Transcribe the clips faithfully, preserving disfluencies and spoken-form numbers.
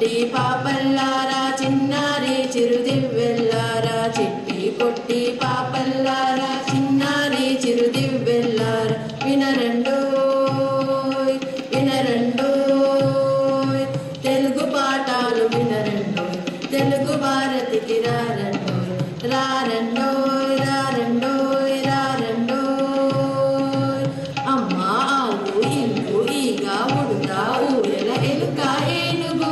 పొట్టి పాపల్లారా చిన్నారి చిరుదివ్వెల్లారా చిట్టి పొట్టి పాపల్లారా చిన్నారి చిరుదివ్వెల్లారా వినరండోయ్ వినరండోయ్ తెలుగు పాఠాలు వినరండోయ్ తెలుగు భారతికి రారండోయ్ రారండోయ్ రారండోయ్ రారండోయ్ అమ్మ ఆవు ఇల్లు ఈగ ఉడత ఊయల ఎలుక ఏనుగు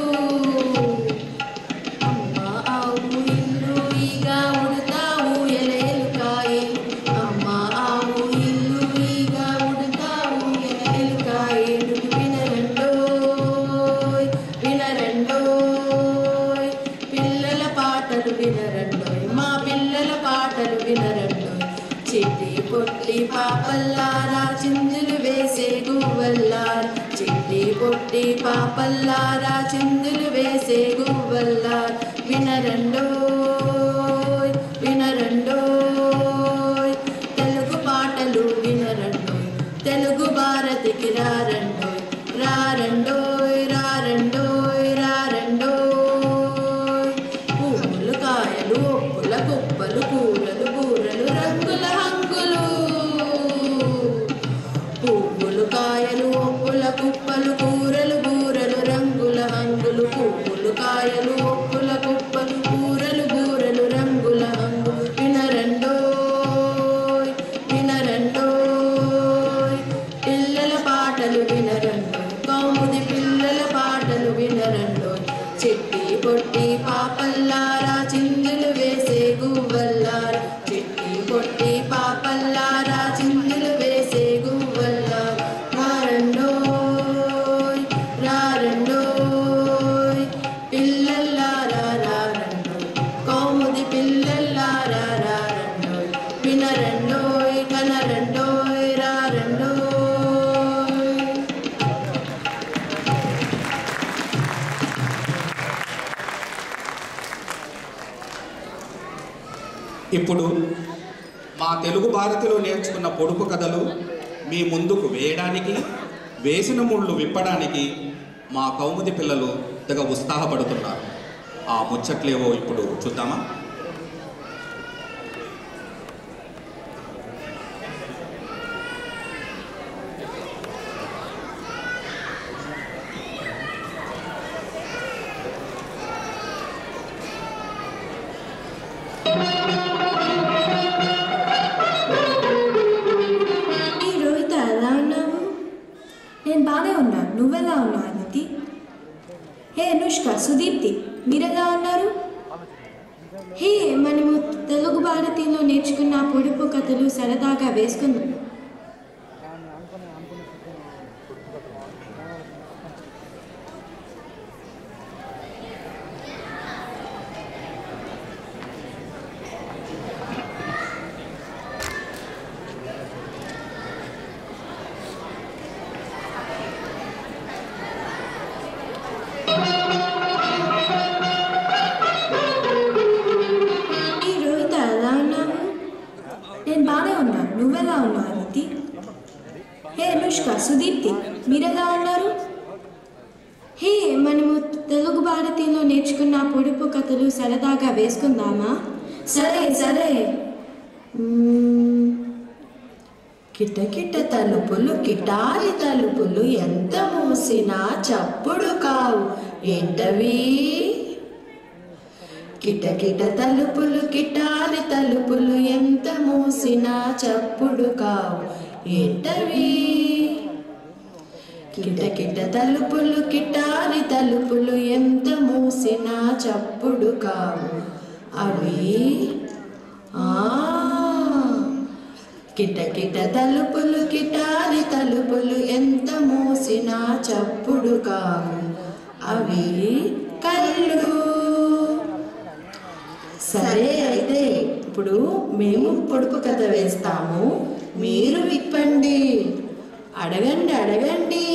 అమ్మ ఆవు ఇల్లు ఈగ ఉడత ఊయల ఎలుక ఏనుగు అమ్మ ఆవు ఇల్లు ఈగ ఉడత ఊయల ఎలుక ఏనుగు వినరండోయ్ వినరండోయ్ పిల్లల పాటలు వినరండోయ్ మా పిల్లల పాటలు వినరండోయ్ చిట్టి పొట్టి పాపల్లారా చిందులు వేసే గువ్వల్లారా చిట్టి పొట్టి పాపల్లారా చిందులు వేసే గువ్వల్లారా వినరండోయ్ వినరండోయ్ తెలుగు పాటలు వినరండోయ్ తెలుగు భారతికి రారండోయ్ రారండోయ్ రారండోయ్ రారండోయ్ పువ్వులు కాయలు ఒప్పుల కుప్పలు కూరలు కూరలు రంగుల హంగులు పువ్వులు కాయలు ఒప్పుల కుప్పలు కూరలు కూరలు రంగుల హంగులు పువ్వులు కాయలు ఒప్పుల కుప్పలు కూరలు కూరలు రంగుల హంగులు వినరండోయ్ వినరండోయ్ పిల్లల పాటలు వినరండోయ్ కౌముది పిల్లల పాటలు వినరండోయ్ చిట్టి పొట్టి పాపల్లారా చిందులు వేసే గువ్వల్లారా చిట్టి పొట్టి పాపల్లారా చిందులు వేసే గువ్వల్లారా రారండోయ్ రారండోయ్ పిల్లల్లారా రారండోయ్ కౌముది పిల్లల్లారా రారండోయ్ వినరండోయ్ కనరండోయ్ రారండోయ్. ఇప్పుడు మా తెలుగు భారతిలో నేర్చుకున్న పొడుపు కథలు మీ ముందుకు వేయడానికి వేసిన ముళ్ళు విప్పడానికి మా కౌముది పిల్లలు తెగ ఉత్సాహపడుతున్నారు. ఆ ముచ్చట్లేవో ఇప్పుడు చూద్దామా? ఏ రోహిత ఎలా ఉన్నావు? నేను బాగానే ఉన్నాను. నువ్వెలా ఉన్నావు అదితి? హే అనుష్క, సుదీప్తి మీరెలా ఉన్నారు? హే మనము తెలుగు భారతిలో నేర్చుకున్న పొడుపు కథలు సరదాగా వేసుకుందాం. నేను బాగానే ఉన్నాను. నువ్వెలా ఉన్నావు అదితి? హే అనుష్క, సుదీప్తి మీరెలా ఉన్నారు? హే మనము తెలుగు భారతిలో నేర్చుకున్న పొడుపు కథలు సరదాగా వేసుకుందామా? సరే సరే. కిటకిట తలుపులు కిటారి తలుపులు ఎంత మూసినా చప్పుడు కావు ఏంటవి? కిటకిట తలుపులు కిటారి తలుపులు ఎంత మూసినా చప్పుడు కావు ఏంటవి? కిటకిట తలుపులు కిటారి తలుపులు ఎంత మూసినా చప్పుడు కావు అవి ఆ కిటకిట తలుపులు కిటారి తలుపులు ఎంత మూసినా చప్పుడు కావు అవి కళ్ళు. సరే అయితే ఇప్పుడు మేము పొడుపు కథ వేస్తాము, మీరు విప్పండి. అడగండి అడగండి.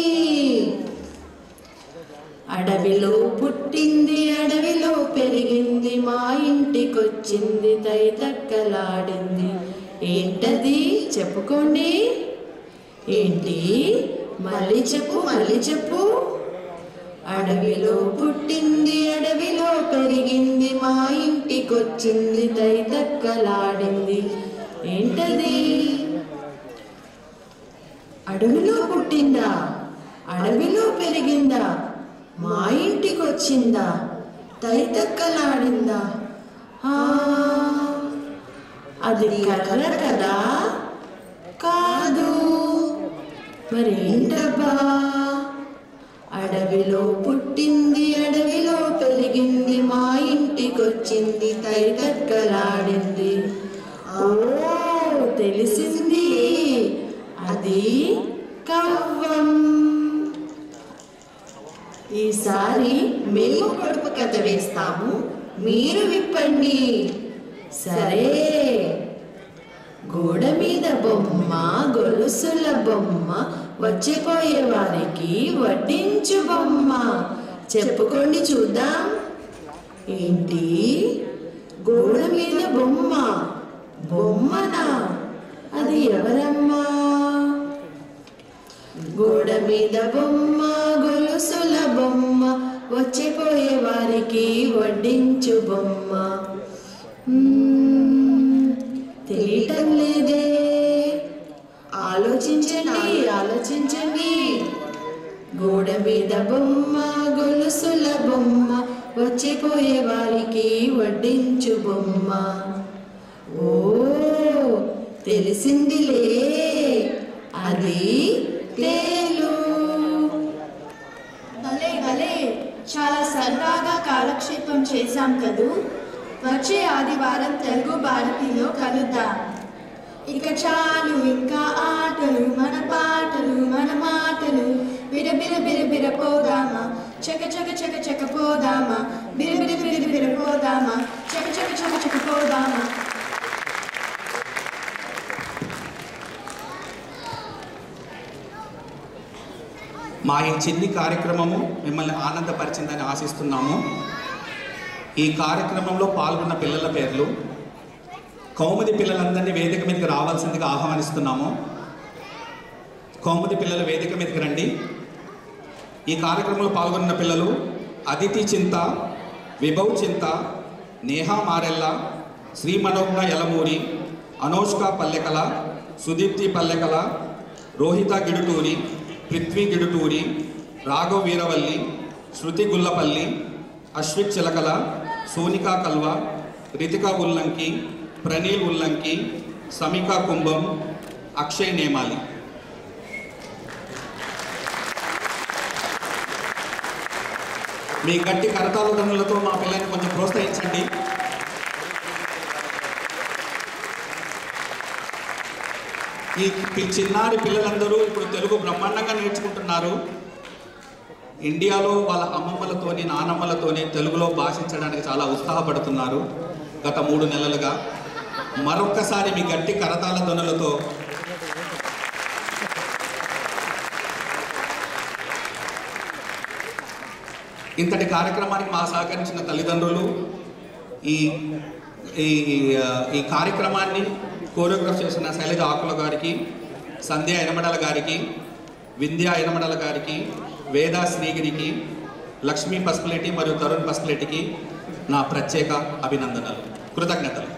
అడవిలో పుట్టింది అడవిలో పెరిగింది మా ఇంటికొచ్చింది తైతక్కలాడింది ఏంటది చెప్పుకోండి. ఏంటి మళ్ళీ చెప్పు మళ్ళీ చెప్పు. అడవిలో పుట్టింది అడవిలో పెరిగింది మా ఇంటికొచ్చింది తైతక్కలాడింది. ఏంటది? అడవిలో పుట్టిందా, అడవిలో పెరిగిందా, మా ఇంటికొచ్చిందా, తైతక్కలాడిందా? అది కర్ర కదా? కాదు, మరేంటబ్బా? అడవిలో పుట్టింది అడవిలో పెరిగింది మా ఇంటికొచ్చింది తైతక్కలాడింది. ఓ తెలిసింది, అది కవ్వం. ఈసారి మేము పొడుపు కథ వేస్తాము, మీరు విప్పండి. సరే. గోడ మీద బొమ్మ, గొలుసుల బొమ్మ, వచ్చిపోయే వారికి వడ్డించు బొమ్మ. చెప్పుకోండి చూద్దాం. ఏంటి? గోడ మీద బొమ్మ? బొమ్మనా? అది ఎవరమ్మా? గోడ మీద బొమ్మ, గొలుసుల బొమ్మ, వచ్చిపోయే వారికి వడ్డించు బొమ్మ. తెలియటం లేదే. ఆలోచించండి, ఆలోచించండి. గోడ మీద బొమ్మ, గొలుసుల బొమ్మ, వచ్చిపోయే వారికి వడ్డించు బొమ్మ. ఓ తెలిసిందిలే, అది తేలు. భలే భలే, చాలా సరదాగా కాలక్షేపం చేశాం కదూ. వచ్చే ఆదివారం తెలుగు భారతిలో కలుద్దాం. ఇక చాలు, ఇంకా ఆటలు, మన పాటలు, మన మాటలు. బిర బిర బిర బిర పోదామా, చక చక చక చక పోదామా, బిర బిర బిర బిర పోదామా, చక చక చక చక పోదామా. మా ఈ చిన్ని కార్యక్రమము మిమ్మల్ని ఆనందపరిచిందని ఆశిస్తున్నాము. ఈ కార్యక్రమంలో పాల్గొన్న పిల్లల పేర్లు, కౌముది పిల్లలందరినీ వేదిక మీదకి రావాల్సిందిగా ఆహ్వానిస్తున్నాము. కౌముది పిల్లలు వేదిక మీదకి రండి. ఈ కార్యక్రమంలో పాల్గొన్న పిల్లలు అదితి చింత, విభవ్ చింత, నేహా మారెల్ల, శ్రీ మనోజ్ఞ యలమూరి, అనోష్క పల్లెకల, సుదీప్తి పల్లెకల, రోహిత గిడుటూరి, పృథ్వీ గిడుటూరి, రాఘవ్ వీరవల్లి, శృతి గుల్లపల్లి, అశ్విక్ చిలకల, సోనికా కల్వ, రితికా ఉల్లంకి, ప్రణీల్ ఉల్లంకి, సమికా కుంభం, అక్షయ్ నేమాలి. మీ గట్టి కరతాళ ధ్వనులతో మా పిల్లల్ని కొంచెం ప్రోత్సహించండి. ఈ చిన్నారి పిల్లలందరూ ఇప్పుడు తెలుగు బ్రహ్మాండంగా నేర్చుకుంటున్నారు. ఇండియాలో వాళ్ళ అమ్మమ్మలతోని నానమ్మలతోని తెలుగులో భాషించడానికి చాలా ఉత్సాహపడుతున్నారు గత మూడు నెలలుగా. మరొక్కసారి మీ గట్టి కరతాళ ధ్వనులతో ఇంతటి కార్యక్రమానికి మా సహకరించిన తల్లిదండ్రులు, ఈ ఈ కార్యక్రమాన్ని కోరియోగ్రాఫ్ చేసిన శైలజ ఆకుల గారికి, సంధ్య ఎనమడల గారికి, వింధ్య ఎనమడల గారికి, వేదా శ్రీగిరికి, లక్ష్మీ పస్పులేటి మరియు తరుణ్ పస్పులేటికి నా ప్రత్యేక అభినందనలు, కృతజ్ఞతలు.